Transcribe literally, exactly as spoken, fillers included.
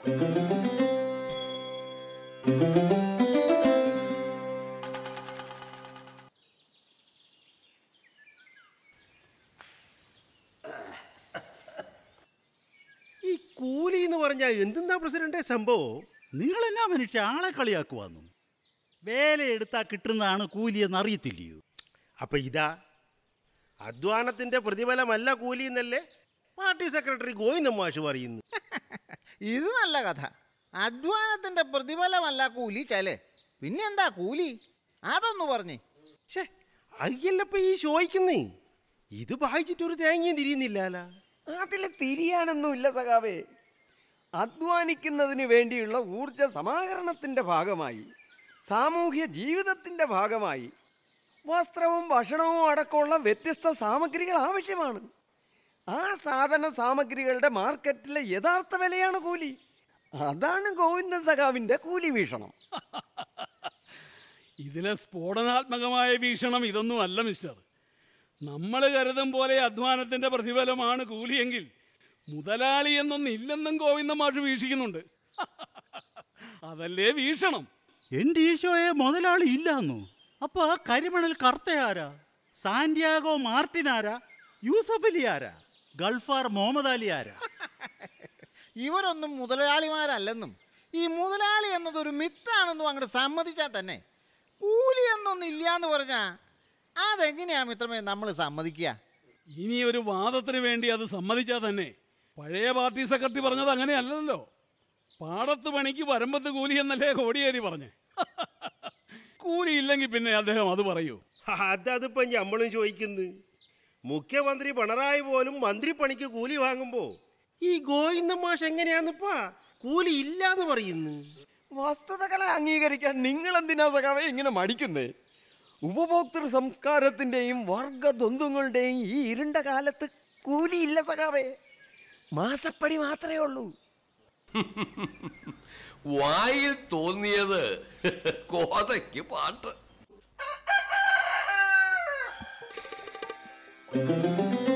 ഈ കൂലി എന്ന് പറഞ്ഞാൽ എന്തെന്നാ പ്രസിഡന്റെ സംഭവം? നിങ്ങളെന്നാ മനുഷ്യ ആളെ കളിയാക്കുവാന്നു? വേലയെടുത്താ കിട്ടുന്നതാണ് കൂലിയെന്ന് അറിയത്തില്ലയോ? അപ്പൊ ഇതാ അധ്വാനത്തിന്റെ പ്രതിഫലമല്ല കൂലി എന്നല്ലേ പാർട്ടി സെക്രട്ടറി ഗോവിന്ദൻ മാഷ് പറയുന്നു. ഇത് നല്ല കഥ. അധ്വാനത്തിന്റെ പ്രതിഫലമല്ല കൂലി ചലെ, പിന്നെന്താ കൂലി? അതൊന്നു പറഞ്ഞേ. ഷേ അയ്യല്ലപ്പ ഈ ചോദിക്കുന്നേ, ഇത് വായിച്ചിട്ടൊരു തേങ്ങയും തിരിയുന്നില്ല. അതിൽ തിരിയാനൊന്നുമില്ല സഖാവേ. അധ്വാനിക്കുന്നതിന് വേണ്ടിയുള്ള ഊർജ സമാഹരണത്തിൻ്റെ ഭാഗമായി, സാമൂഹ്യ ജീവിതത്തിൻ്റെ ഭാഗമായി വസ്ത്രവും ഭക്ഷണവും അടക്കമുള്ള വ്യത്യസ്ത സാമഗ്രികൾ ആവശ്യമാണ്. ആ സാധന സാമഗ്രികളുടെ മാർക്കറ്റിലെ യഥാർത്ഥ വിലയാണ് കൂലി. അതാണ് ഗോവിന്ദൻ സഖാവിൻ്റെ കൂലി വീക്ഷണം. ഇതിലെ സ്ഫോടനാത്മകമായ വീക്ഷണം ഇതൊന്നും അല്ല മിസ്റ്റർ. നമ്മൾ കരുതും പോലെ അധ്വാനത്തിൻ്റെ പ്രതിഫലമാണ് കൂലിയെങ്കിൽ മുതലാളി എന്നൊന്നും ഇല്ലെന്നും ഗോവിന്ദ മാഷ് വീക്ഷിക്കുന്നുണ്ട്. അതല്ലേ വീക്ഷണം. എൻ്റെ ഈശോയെ മുതലാളി ഇല്ലാന്നു. അപ്പൊ ആ കരിമണൽ കർത്തയാരാ? സാന്റിയാഗോ മാർട്ടിൻ ആരാ? യൂസഫ് അലി ആരാ? ഗൾഫാർ മുഹമ്മദ് അലി ആരാ? ഇവരൊന്നും മുതലാളിമാരല്ലെന്നും ഈ മുതലാളി എന്നതൊരു മിത്താണെന്നും അങ്ങോട്ട് സമ്മതിച്ചാൽ തന്നെ കൂലി എന്നൊന്നും ഇല്ലാന്ന് പറഞ്ഞാ അതെങ്ങനെയാ മിത്രമേ നമ്മൾ സമ്മതിക്കുക? ഇനി ഒരു വാദത്തിന് വേണ്ടി അത് സമ്മതിച്ചാൽ തന്നെ പഴയ പാർട്ടി സെക്രട്ടറി പറഞ്ഞത് അങ്ങനെയല്ലല്ലോ. പാടത്ത് പണിക്ക് വരമ്പത്ത് കൂലി എന്നല്ലേ കോടിയേരി പറഞ്ഞേ. കൂലി ഇല്ലെങ്കിൽ പിന്നെ അദ്ദേഹം അത് പറയൂ? അതതിപ്പോ നമ്മളും ചോദിക്കുന്നു. മുഖ്യമന്ത്രി പിണറായി പോലും മന്ത്രിപ്പണിക്ക് കൂലി വാങ്ങുമ്പോ ഈ ഗോവിന്ദൻ മാഷ് എങ്ങനെയാന്നിപ്പാ കൂലി ഇല്ലാന്ന് പറയുന്നു? വസ്തുതകളെ അംഗീകരിക്കാൻ നിങ്ങൾ എന്തിനാ സഖാവേ ഇങ്ങനെ മടിക്കുന്നേ? ഉപഭോക്തൃ സംസ്കാരത്തിൻ്റെയും വർഗദ്വന്ദ്ങ്ങളുടെയും ഈ ഇരുണ്ട കാലത്ത് കൂലിയില്ല സഖാവേ, മാസപ്പടി മാത്രമേ ഉള്ളൂ. വായിൽ തോന്നിയത് കോതയ്ക്ക് പാട്ട്.